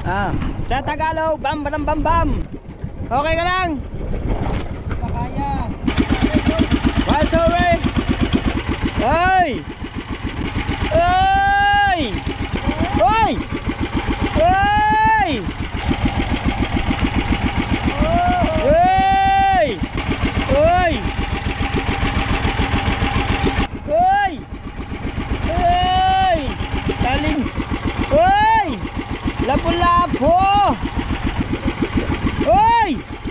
Sa Tagalog, bam bam bam bam. Okay ka lang? Pakaya. One sorry. Hey! Hey! Hey! Hey! Hey! Hey! Hey! Hey! Taling! Hey! Lapo-lapo! Hey!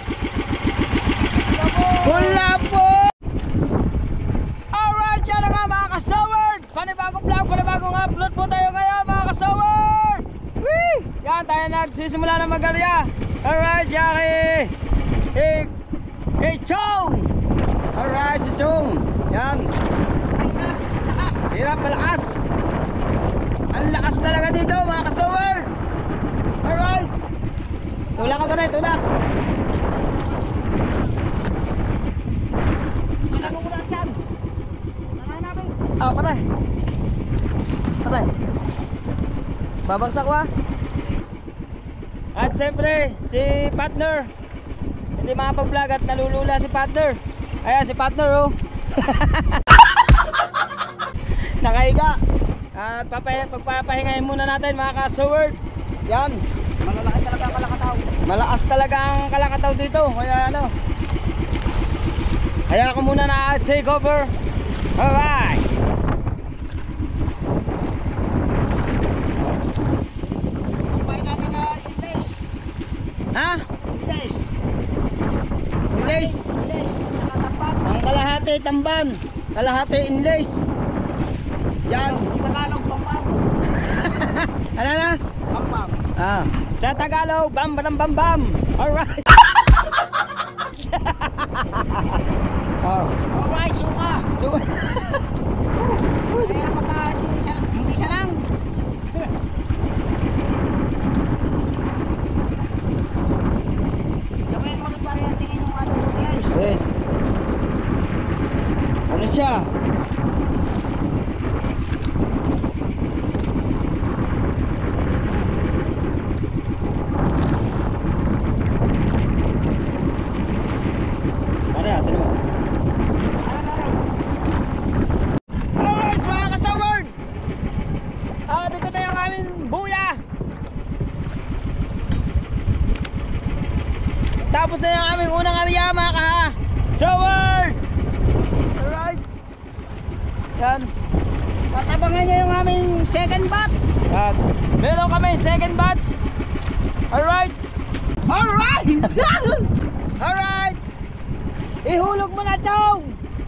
Lapo-lapo! Alright, yan na nga mga kasaward! Panibagong vlog, panibagong upload po tayo ngayon mga kasaward! Whee! Yan, tayo nagsisimula ng mag-arya. Alright, Jackie! Hey, Chong! Alright, si Chong! Yan! Hirap, malakas! Ang lakas talaga dito mga kasaward! Alright! Tulak ka pa rin, tulak! Patay. Patay. Babagsak ko. At siyempre, si partner. Hindi makapag-vlog at nalulula si partner. Ayan si partner oh. Nakahiga. At pagpapahingahin muna natin mga ka-sword. Yan. Malalaki talaga ang kalakataw. Malakas talaga ang kalakataw dito. Kaya ano. Kaya ako muna na take over. Alright. Ha? Inlace. Ang kalahati tamban, kalahati inlace. Yan. Tagalog pampam. Ano na? Pampam. Sa Tagalog, bam bam bam bam. Alright. Alright, suka. Suka. Kaya pagka hindi siya lang. Yes. Ano siya? Ano yan? Tignan mo. Alright, mga kasaward! Dito na yung aming buya. Tapos na yung aming unang area mga ka-saward! Alright! Yan. At abangan nyo yung aming second batch. At meron kami second batch. Alright! Alright! Alright! Ihulog mo na, Chong!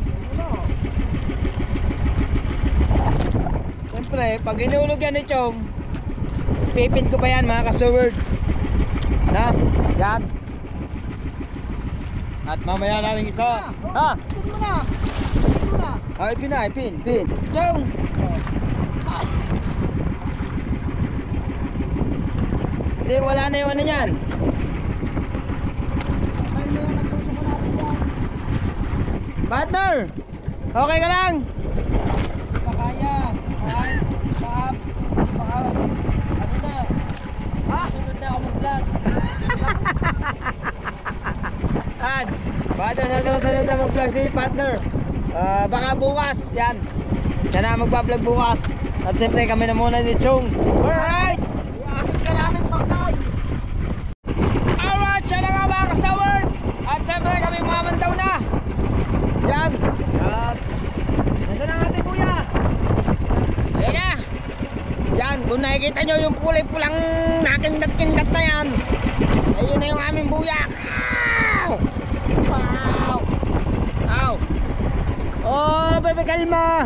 Siyempre, pag hinulog yan ni Chong, pipin ko pa yan mga ka-saward. Na? Yan. At mamaya namin isa. Ha? Pin mo na. Ay, pin. Yung. Hindi, wala na yung ano yan. Partner! Okay ka lang? Pakaya. Ano na? Sunod na ako mag-vlog. At bata sa susunod na mag-vlog si partner. Baka bukas. Yan. Siya na magpa-vlog bukas. At siyempre kami na muna ni Chong. Alright! Alright! Siya na nga mga kasaward. At siyempre kami mamandaw na. Yan. At nasa na natin kuya. Ayan na. Yan. Kung nakikita nyo yung kulay-pulang nakindat-kindat na yan, ayun na yung aming buyak. Wow! Ow! Oh, bebe, kalma!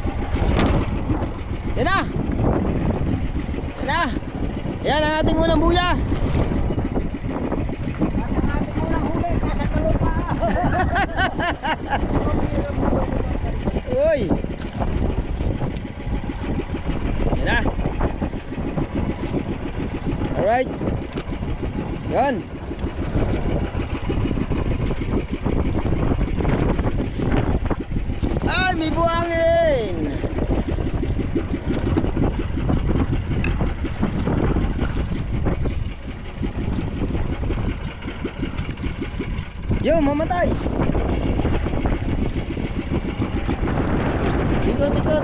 Yan na! Yan na! Yan ang ating unang buya! Yan ang ating unang huli! Pasag na lupa! Uy! Yan na! Alright! Yan! Ay, may buhangin! Yo, mamatay. Ikot, ikot.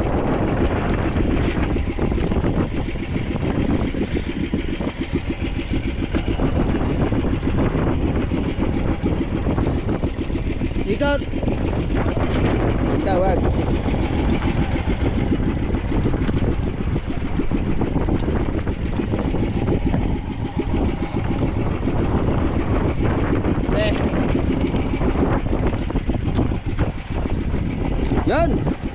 Ikot. Tawag. Yan.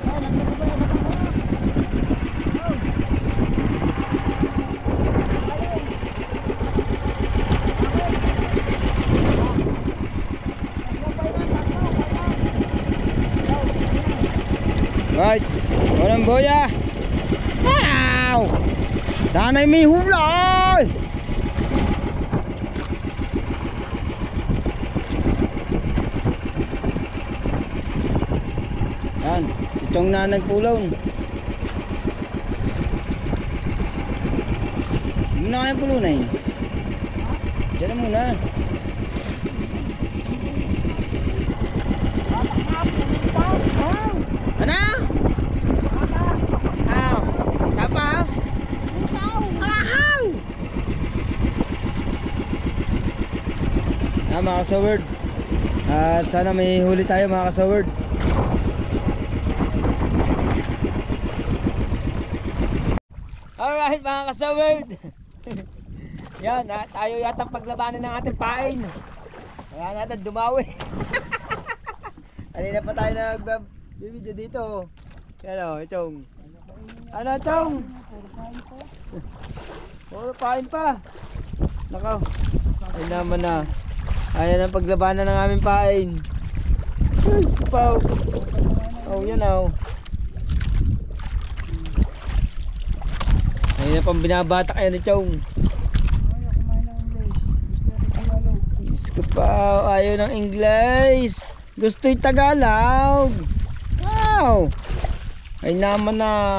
Right, walang boya. Wow! Sana'y may hula. Yan, si Chong na nagpulong. Muna kayong pulunan. Diyan na muna. Ano? Aw. Tapos? Ahaw! Mga kasaward. Sana may huli tayo mga kasaward. Alright mga kasaward. Yan, tayo yata paglabanan ng ating pain. Kaya natin dumawi. Kanina pa tayo nag-video dito. Yan o, Chong. Ano, Chong? Puro pain pa. Nakaw. Ay naman na. Ayan ang paglabanan ng aming pain. Yes, paw. Oh, yan o. Ayun na pang binabatak yan ni Chong. Diyos ko pa, ayaw ng English. Gusto'y Tagalog. Wow. Ay naman na.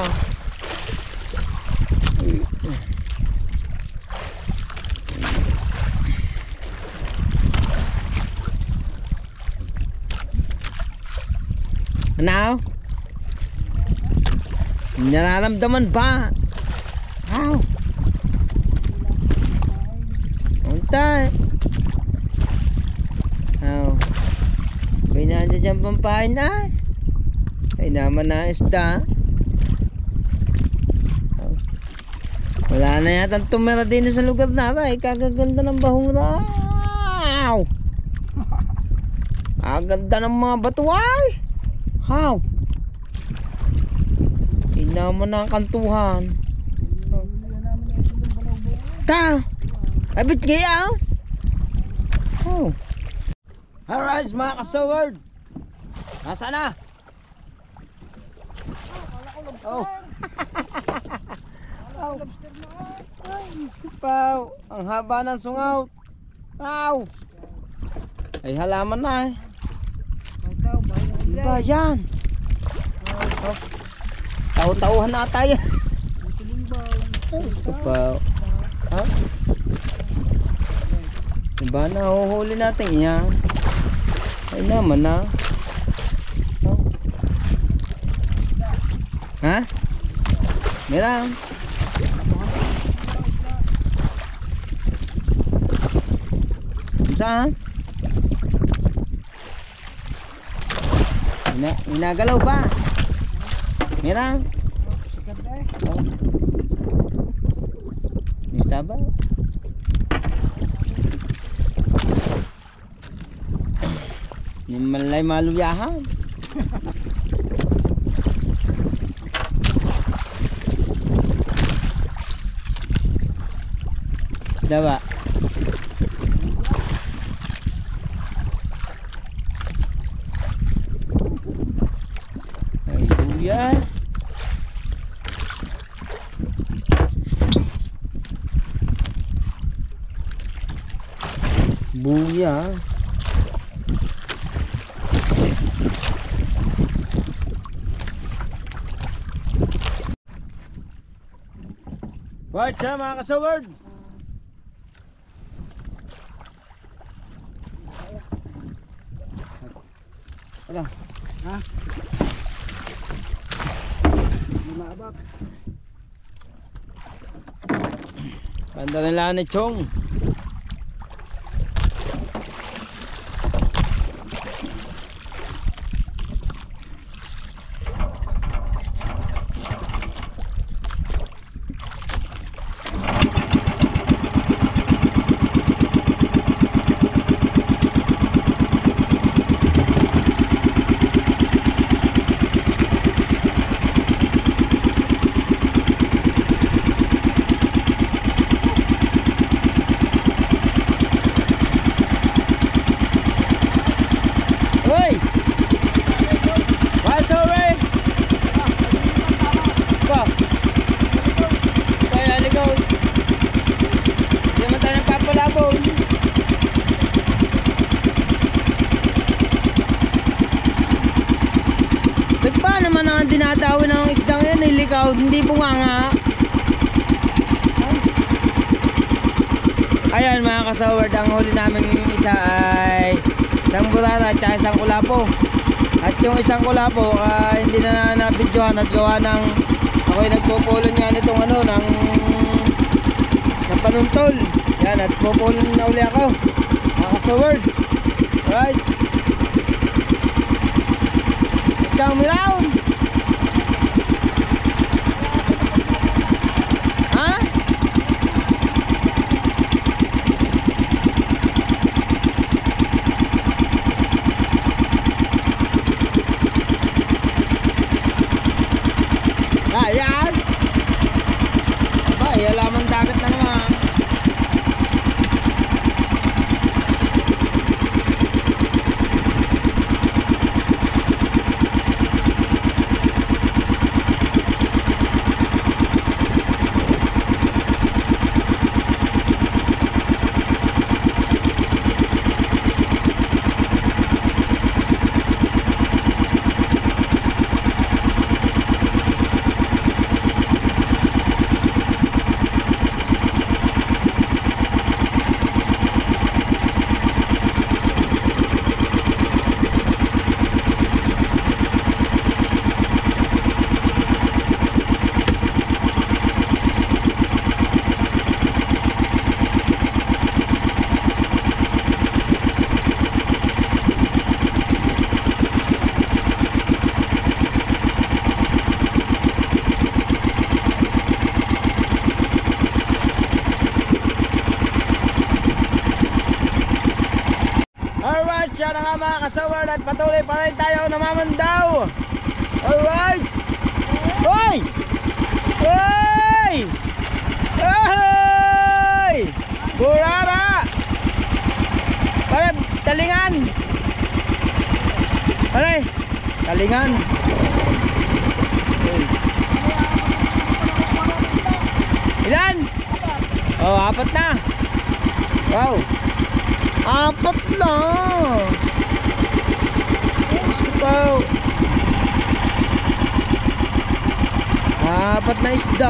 Ano? Nararamdaman ba? Wow. Untay. Wow. May nandiyan dyan pampain ay. Ay naman na isda. Oh. Wala na yata tumira din sa lugar natin. Ay kagaganda ng bahura. Wow. Aganda ng mga batuay. Wow. Ay naman na ang kantuhan. Ta. Abit kaya. Oh. Alright mga kasaward. Nasaan na? Oh. Oh. Ay, iskipaw. Ang haba ng sungaw. Wow. Ay halaman na eh. Ano ba yan? Oh. Taw-tauhan na tayo. Ay, iskipaw. Ha? Diba na huhuli natin yan? Ay naman na. Oh. Ha? Meron. Saan? Inagalaw ba? Meron. Oh. Mista ba? Hindi malay maluyahan. Isda ba? Ay buya. Buya. What's up mga kasaward? Wala. Ha? Hindi maabot. Ganda ng lana, Chong. Dinadawin ng isdang yan, ilikaw, hindi bunganga. Ayan mga kasaward, ang huli namin isa ay isang burara at saka isang kulapo. At yung isang kulapo hindi na nabidyohan at gawa ng ako'y nagpupulon nga nitong ano ng panuntol. Yan, at pupulon na uli ako mga kasaward. Alright, ciao Miraw. Ayan. Ay, alaman dagat na naman. Siya na nga mga kasaward at patuloy pa rin tayo namamandaw. Alright. Hoy! Hoy! Hoy! Burara! Pare, talingan! Pare, talingan! Ilan? Oh, 4 na. Wow! 4 na. Wow. 4 na isda.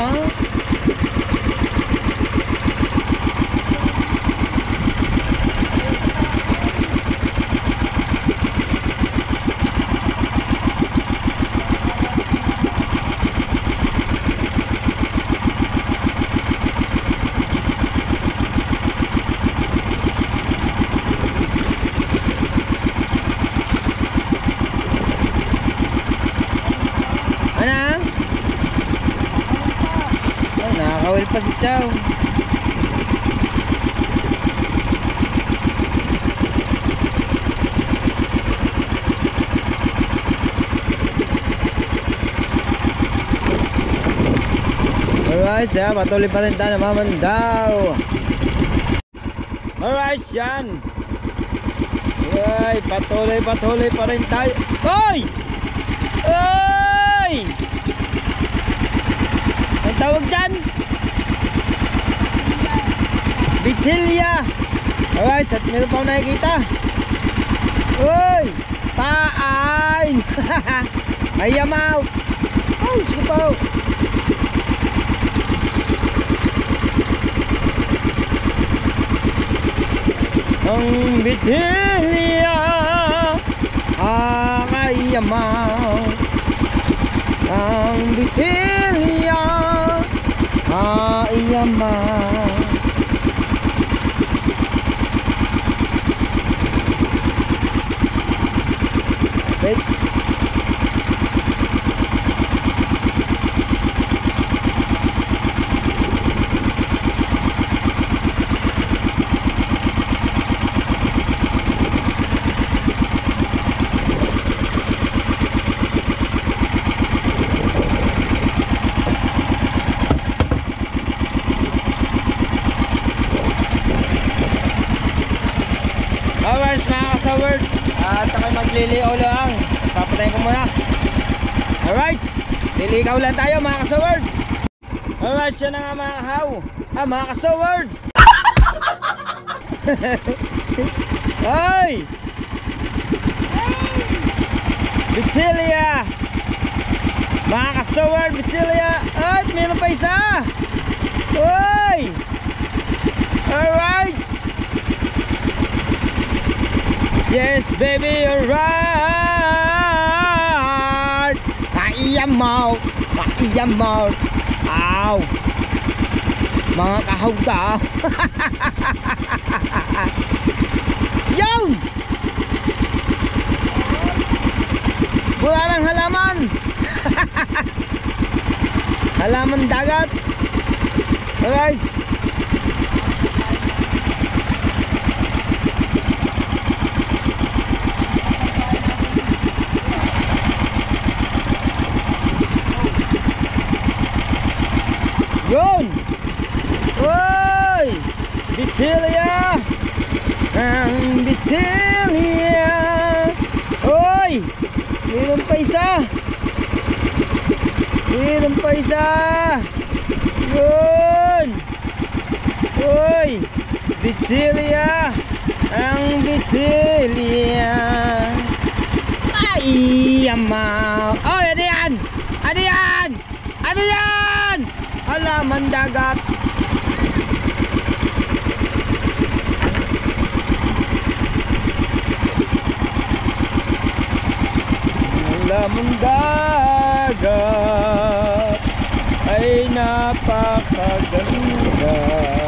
Nakakawil pa si Chow. Alright, siya, patuloy pa rin tayo namamandaw. Alright, yan. Alright, patuloy pa rin tayo. Oy! Oy! Ang tawag dyan? Bitilya. Alright, at meron pa akong nakikita. Uy! Paain! Ayamaw! Oh, supaw! Ang bitilya Yamaw, ang bitilya ay Yamaw. Wait. Alright, mga kasaward, at ako'y magliligaw lang. Papatayin ko muna. Alright, liligaw lang tayo mga kasaward. Alright, siya na nga mga kahaw. Mga kasaward. Ay! Bitilya! Mga kasaward, Bitilya! Ay, meron pa isa! Ay! Alright! Yes, baby, alright. Paiyamaw, paiyamaw. Ow. Mga kahawda. Yun! Wala ng halaman. Halaman dagat. Alright. Yun! Uy! Bitilya! Ang bitilya! Uy! Meron pa isa! Meron pa isa! Yun! Uy! Bitilya! Ang bitilya! Ay! Yamaw! Oh! Ano yan? Ano yan? Ano yan? Halaman dagat. Halaman dagat ay napakaganda.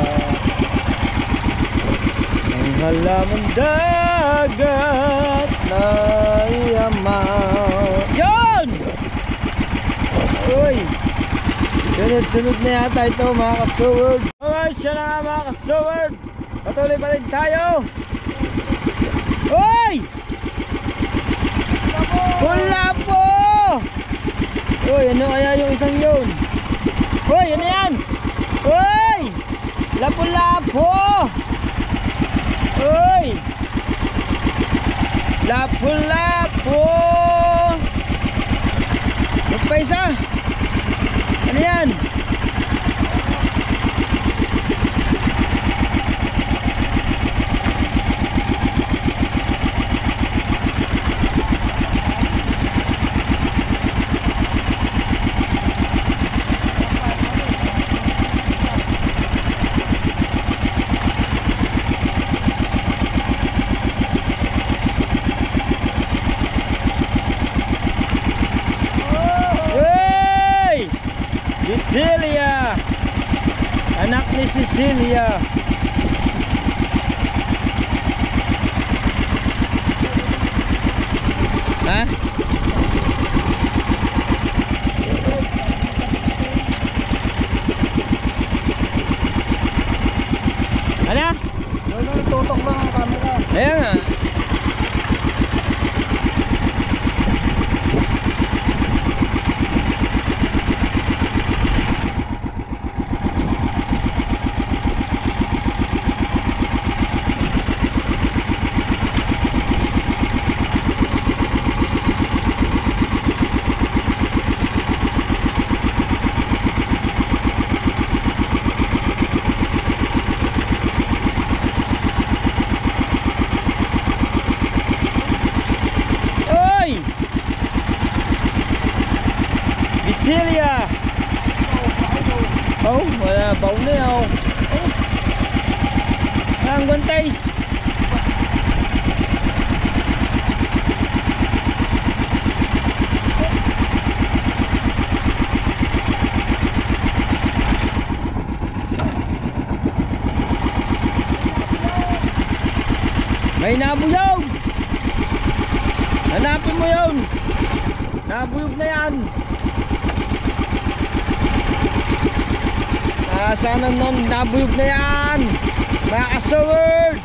Ang halaman dagat na Yamaw. Yun! Uy! Sunod-sunod na yata ito mga kasaward. Alright, siya na nga mga kasaward. Patuloy pa rin tayo. Uy! Wala po! Uy, ano kaya yung isang yun? Uy, ano yan? Uy! Lapo-lapo! Uy! Lapo-lapo! Magpaisa! Ano yan? Bitilya, anak ni Cecilia. Ha? Ano? Tutok lang ang camera. Ayan nga. Bitilya. Oh, wala baon na yun. Ang guantays. May nabuyog. Hanapin mo yun. Nabuyog na yan. Sana nun, nabuyog na yan. Mga ka-Soward.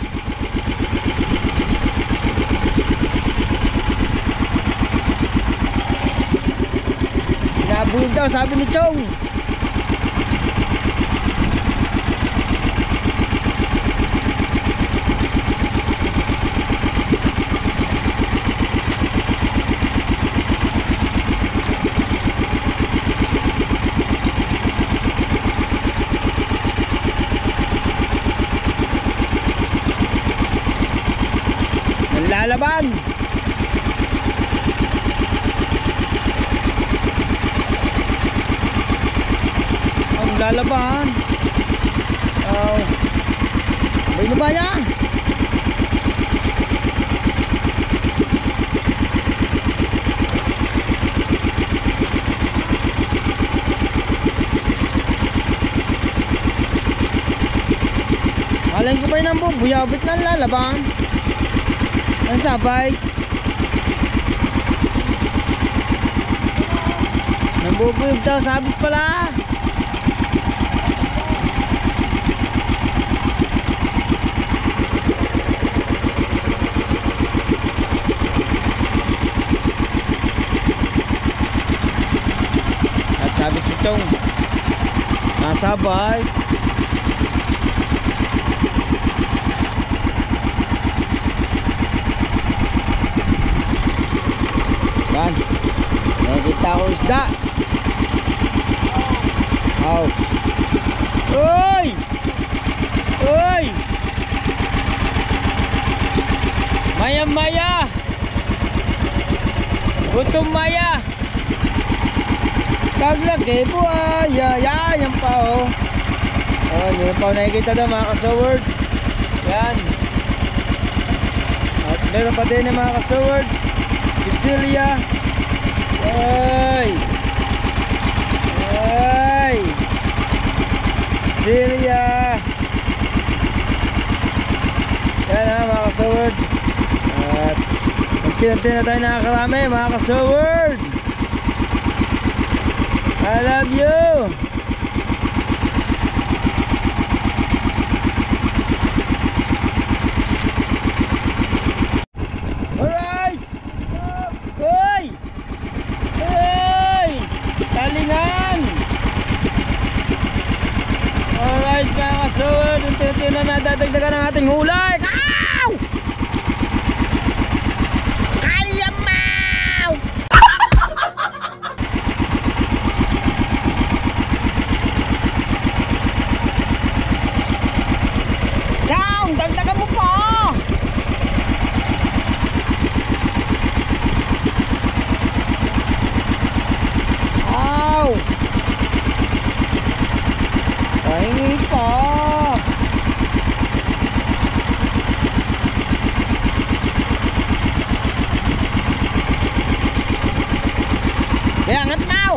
Nabuyog daw, sabi ni Chong. Lalaban. Ang lalaban. Oh. May na ba niya? Alin ko ba yun ang bubuyabit ng lalaban? Ang sabay. Nambubuyog daw, sabit pala. At sabit si Chong. Nasabay. Yan. Nakikita ko isda. Oh. Uy! Uy! Maya-maya! Gutom maya! Kaglaki buhaya! Yan pa oh. Oh, yan pa nakikita daw mga ka-Soward. Yan. At meron pa din mga ka-Soward. Pizzeria. Ay. Ay. Pizzeria. Yan ha mga ka-Soward. At unti-unti na tayo nakakarami mga ka-Soward. I love you. Unti-unti na nadadagdagan ang ating hulay. Ow! Kaya mau! Chong, dagdagan mo pa. Ow! Pahingi pa. Angat mau.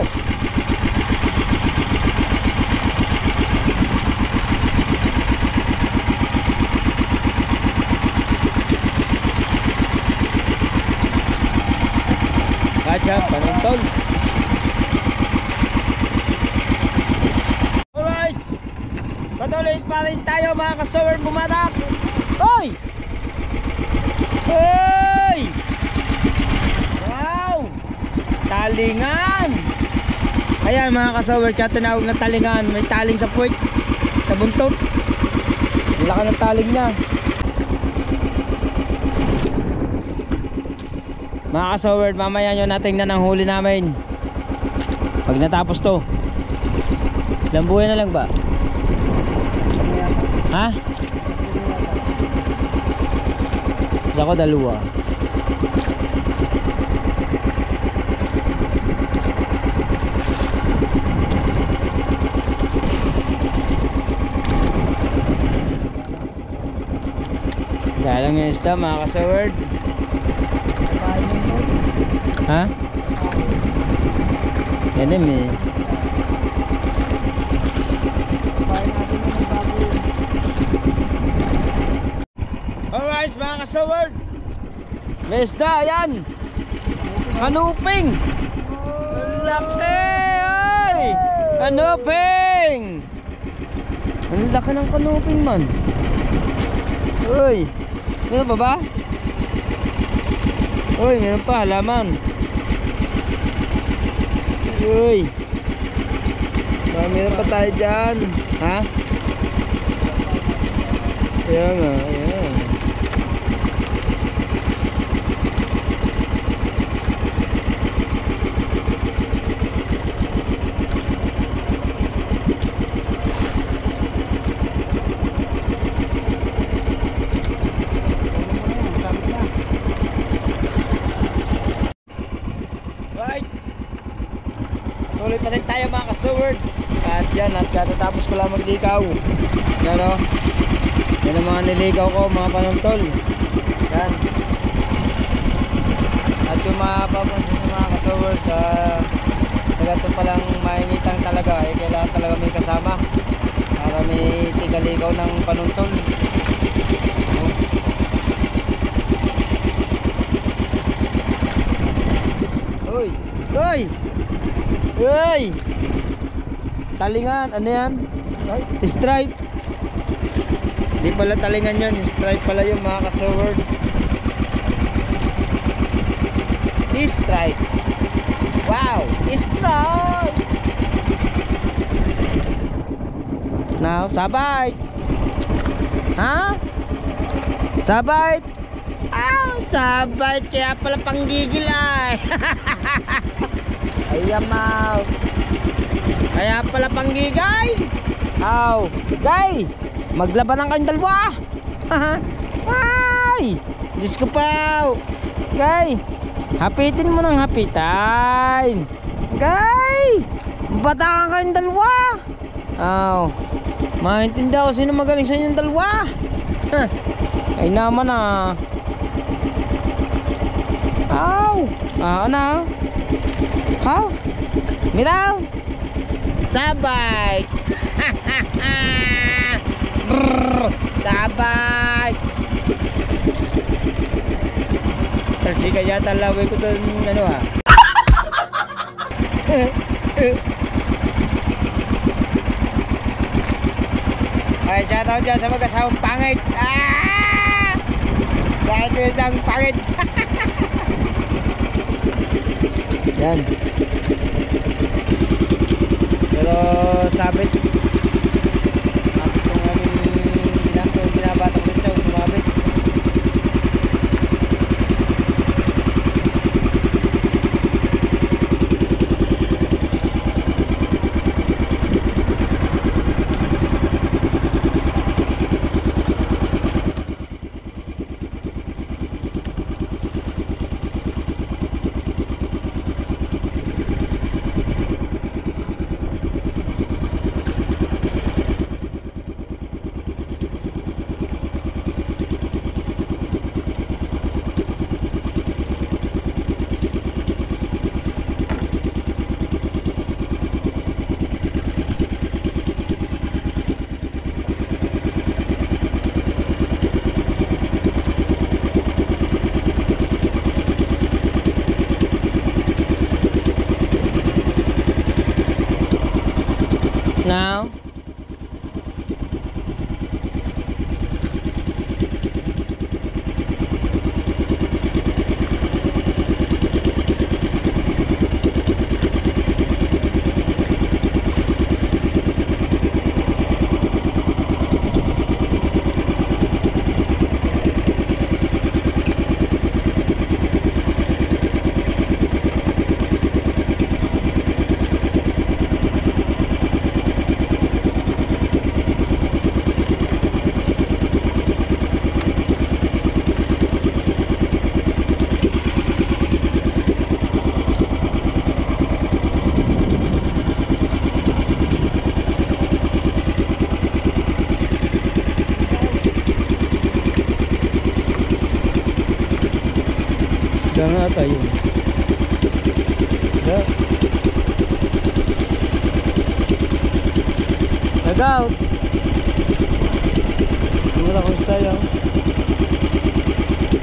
Kaca penonton. Alright. Patuloy pa rin tayo mga ka-Soward bumatak. Hoy! Hoy! Wow! Talingan. Ayan mga ka-Soward, kaya tinawag na talingan. May taling sa puwit, sa buntot. Laki ng taling niya. Mga ka-Soward, mamaya nyo natingnan ang huli namin pag natapos to. Ilang buhay na lang ba? Ha? Isa ko dalawa. Dalang yung isda mga ka-Soward. Ha? Yan eh. Alright mga kasaward. May isda, ayan. Kanuping. Ang laki, ay. Kanuping. Ang laki ng kanuping man. Uy, meron pa ba? Uy, meron pa, halaman. Uy, meron pa tayo dyan. Ha? Ayan nga, ayan. Right. Tuloy pa rin tayo mga kasaward. At yan, at katatapos ko lang maglikaw. Yan o. Yan ang mga niligaw ko, mga panuntol. Yan. At yung mapapansin sa mga kasaward, ganito palang mainitang talaga. Kailangan talaga may kasama para may tigaligaw ng panuntol. Uy! Uy! Uy! Talingan, ano yan? Stripe. Di pala talingan yun, stripe pala yung mga kasaward. Stripe. Wow! Stripe! Now, sabay! Ha? Sabay! Sabay! Kaya pala panggigil ay! Ayan mau! Kaya pala panggigay! Aw! Gay! Maglaban ang kayong dalawa! Ay! Diyos ko pa! Gay! Hapitin mo ng hapitan! Gay! Bataan kayong dalawa! Aw! Maintindihan ko sino magaling sa inyong dalawa! Ay naman ah! Aw! Ano? How? Mitaw! Sabay! Sabay! Talsi kaya talawin ko doon ano ha? Ay, shoutout dyan sa mag-asawang pangit! Dahil ang pangit! Yan. Pero sabit. Sabit yung aming binabatak ng chow, sumabit. Now isda nga tayo. Nag-out. Wala kong isda yan.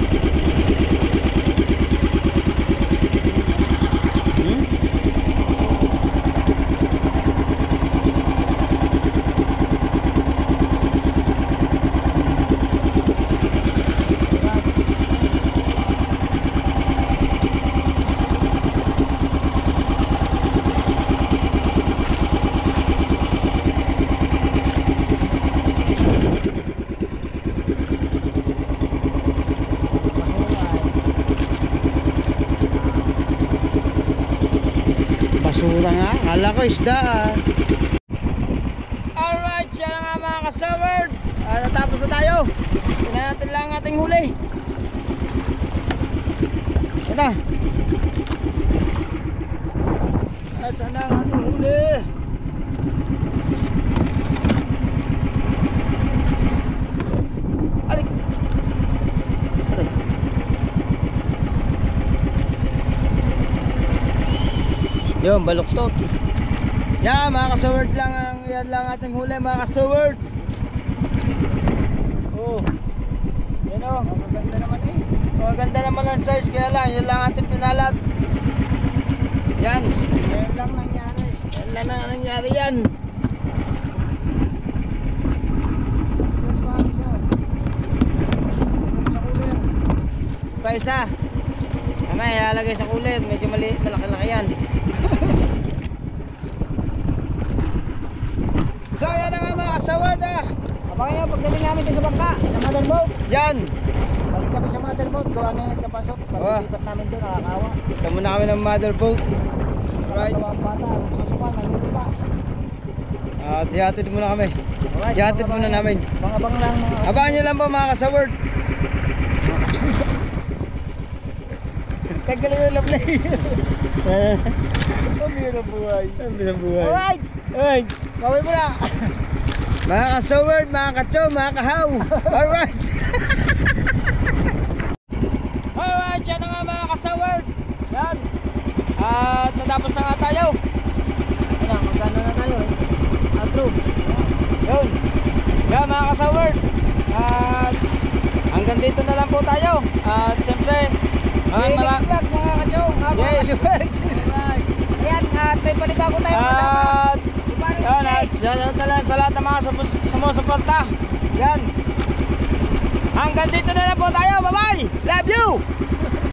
Kala ko isda ah. Alright, siya na nga mga kasaward. Natapos na tayo. Tingnan natin lang ang ating huli. Ito. Saan na ang ating huli? Alik. Alik. Yun, baluktot. Yan mga kasaward lang ang yan lang ating huli mga kasaward. Oh. Yan oh, maganda naman eh. Maganda naman ang size kaya lang yan lang ating pinalat. Yan. Yan lang nangyari. Yan lang ang nangyari yan. Pa isa. Mamaya ilalagay sa kulit, medyo malaki-laki yan. So yan na nga mga kasaward ah. Abangan nyo pagdating namin din sa bangka, sa motherboat. Yan. Balik kami sa motherboat, gawa na yung kapasok. Pag-ipat namin doon, nakakawa. Ito muna kami ng motherboat. Right. Mga bata, susukan, nalulula. At ihatid muna kami. Alright, Ihatid muna namin. Bang-abang lang mga... Abangan nyo lang po mga kasaward. Kagaling yung lablay. Ang hirap buhay. Ang hirap buhay. Alright! Alright. Gawin mo na! Mga kasaward, mga kacho, mga kahaw. Alright. Alright, yan na nga mga kasaward. Yan. At natapos na nga tayo. Ano, magkano na tayo eh? Approve. Yun. Yan mga kasaward. At hanggang dito na lang po tayo. At siyempre, Next vlog mga kachong. yes. Alright. Ayan, at may panibago tayo kasama. At yan, at shoutout na lang sa lahat ng mga sumusuporta. Yan. Hanggang dito na lang po tayo. Bye-bye. Love you.